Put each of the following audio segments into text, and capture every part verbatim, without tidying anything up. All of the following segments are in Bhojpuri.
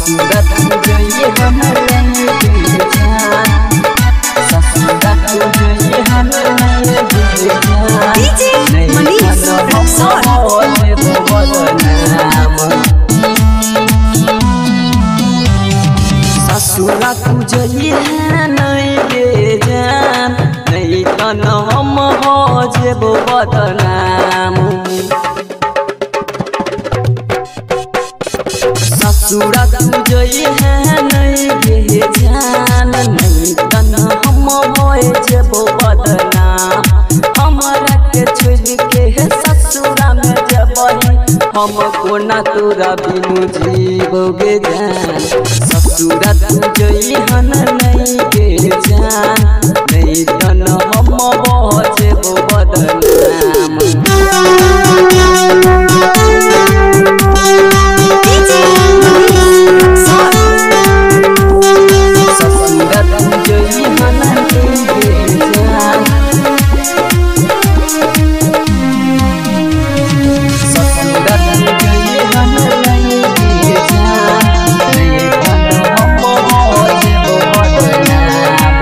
ससुरा तू जइए हमर नहीं जान ससुरा तू जइए हमर नहीं जान डीजे मनीष रक्सौल ससुरा तू जइए नहीं गे जान नहीं तन हम हो जेबो बदनाम ससुरा तू जइए नहीं गे जान नहीं तन हम हो जेबो बदनाम हमरा के छोड़ के ससुरा में जबही हम कोना तोरा बिनु जीवोगे जान ससुरा तू जइए नहीं गे जान नहीं तन हम हो जेबो बदनाम ससुरा तू जइए नहीं गे जान ससुरा तू जइए नहीं गे जान नहीं तन हम हो जेबो बदनाम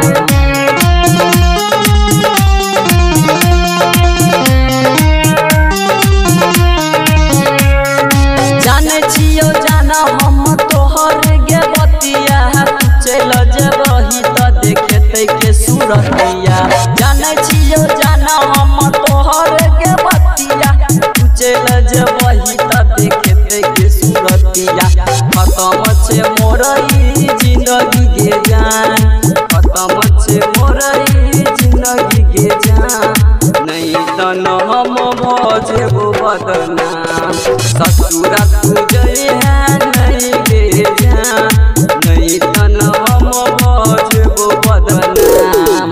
जाने छियो जाना हम तोहर गे बतिया चल जबही त देखते के सूरतिया जाने छियो जाना हम तोहर गे बतिया चल जबही त देखते के सूरतिया खत्म छे मोर ई जिंदगी गे जान खत्म छे मोर ई जिंदगी गे जान नहीं तन हम भ जेबो बदनाम ससुरा तू जइए नहीं गे जान नहीं तन हम भ जेबो बदनाम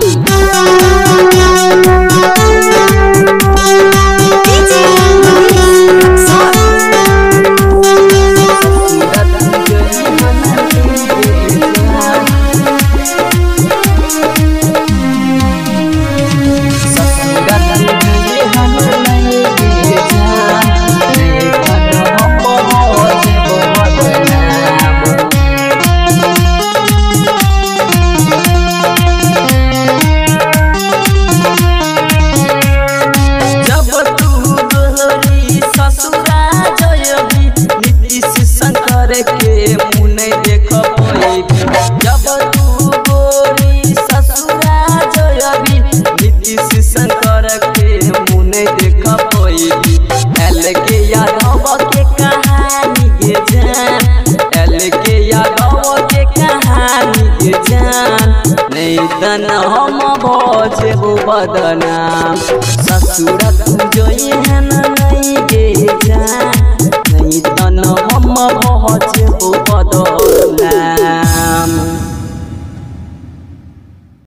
डीजे मनीष रक्सौल ससुरा तू जइए नहीं गे जान ससुरा तू जइए नहीं गे जान नहीं तन हम हो जेबो बदनाम जब तू गोरी ससुरा जयबी नीतीश शंकर के मुने देख पैबी जब तू गोरी ससुरा जयबी नीतीश शंकर के मुने देख पैबी एल के यादव के कहानी गे जान एल के यादव के कहानी गे जान नहीं तन हम भ जेबो बदनाम ससुरा तू जइए